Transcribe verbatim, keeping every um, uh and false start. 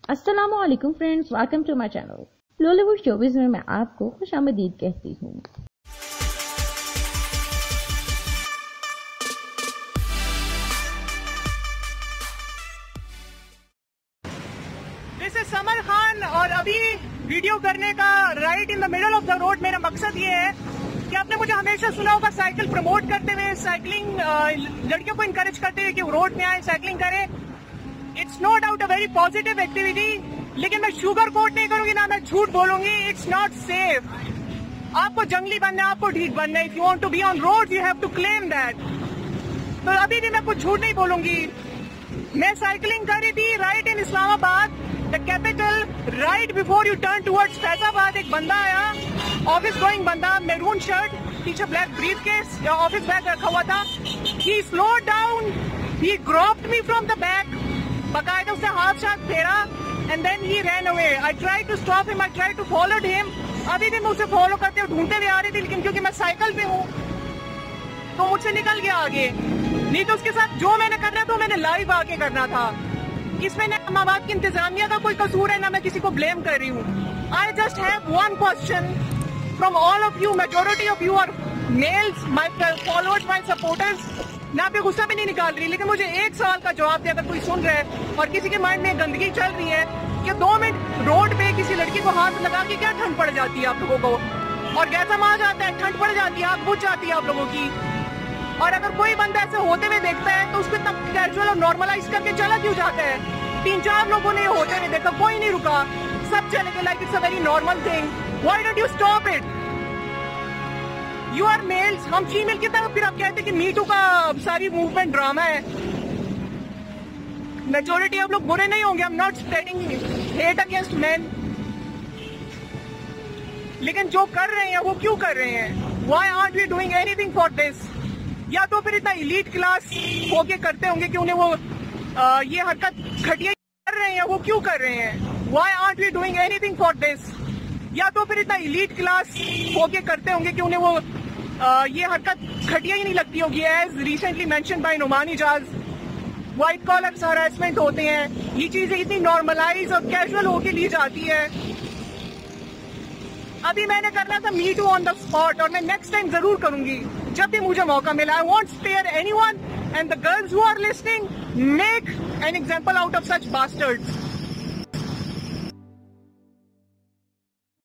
अस्सलामुअलैकुम friends, welcome to my channel Lollywood showbiz में मैं आपको खुशामदीद कहती हूँ। दिस इज समर खान और अभी वीडियो करने का right in the middle of the road मेरा मकसद ये है कि आपने मुझे हमेशा सुना होगा साइकिल प्रमोट करते हुए, साइकिलिंग लड़कियों को इनकरेज करते हुए कि वो रोड में आए, साइकिलिंग करें। It's no doubt a very positive activity, लेकिन मैं शुगर कोट नहीं करूंगी ना मैं झूठ बोलूंगी। It's not safe. आपको जंगली बनना है, आपको ढीठ बनना है। If you want to be on road you have to claim that. तो अभी भी मैं कुछ झूठ नहीं बोलूंगी। मैं साइकिलिंग कर रही थी right in Islamabad, the capital. Right before you turn towards Faizabad एक बंदा आया, ऑफिस गोइंग बंदा, मैरून शर्ट, पीछे ब्लैक ब्रीफकेस या ऑफिस बैग रखा हुआ था। He slowed down, he groped me from the back, बकायदा उसने हाथ साथ फेरा and then he ran away. I try to stop him, I try to follow him. अभी भी मैं उसे फॉलो करते हुए ढूंढते हुए आ रही थी, लेकिन क्योंकि मैं साइकिल पे हूँ तो मुझसे निकल गया आगे। नहीं तो उसके साथ जो मैंने करना था मैंने लाइव आके करना था। इसमें ना इस्लामाबाद की इंतजामिया का कोई कसूर है ना मैं किसी को ब्लेम कर रही हूँ। I just have one question from all of you, majority of you are males, my followers, my supporters. मैं आप पे गुस्सा भी नहीं निकाल रही, लेकिन मुझे एक सवाल का जवाब दे, अगर कोई सुन रहा है और किसी के माइंड में गंदगी चल रही है कि दो मिनट रोड पे किसी लड़की को हाथ लगा के क्या ठंड पड़ जाती है आप लोगों को, और गैसम आ जाता है, ठंड पड़ जाती है, आग बुझ जाती है आप लोगों की। और अगर कोई बंदा ऐसे होते हुए देखता है तो उसको इतना कैजुअल और नॉर्मलाइज करके चला क्यों जाता है? तीन चार लोगों ने होते हुए देखा, कोई नहीं रुका, सब चले गए like it's a very normal thing. Why don't you stop it? You are males, हम फीमेल की तरफ फिर आप कहते हैं कि मी टू का सारी मूवमेंट ड्रामा है। मेजोरिटी आप लोग बुरे नहीं होंगे, I am not spreading hate against men, लेकिन जो कर रहे हैं वो क्यों कर रहे हैं? Why aren't we doing anything for this? या तो फिर इतना इलीट क्लास होके करते होंगे कि उन्हें वो आ, ये हरकत घटिया कर रहे हैं, वो क्यों कर रहे हैं? Why aren't we doing anything for this? या तो फिर इतना इलीट क्लास होके करते होंगे कि उन्हें वो आ, ये हरकत घटिया ही नहीं लगती होगी। एज रिसेंटली मेंशन बाय नुमानी जाज, व्हाइट कॉलर हरासमेंट होते हैं, ये चीजें इतनी नॉर्मलाइज और कैजुअल होके ली जाती है। अभी मैंने करना था me too on the spot, और मैं नेक्स्ट टाइम जरूर करूंगी जब भी मुझे मौका मिला। I won't spare anyone, and the girls who are listening, make an example out of such bastards.